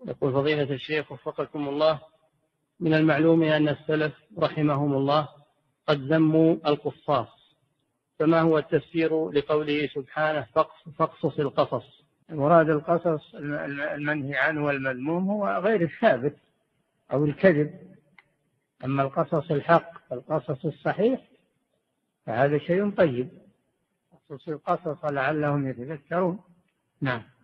يقول فضيلة الشيخ وفقكم الله، من المعلوم أن السلف رحمهم الله قد ذموا القصاص، فما هو التفسير لقوله سبحانه فاقصص القصص؟ مراد القصص المنهي عنه والمذموم هو غير الثابت أو الكذب. أما القصص الحق القصص الصحيح فهذا شيء طيب، قصص القصص لعلهم يتذكرون. نعم.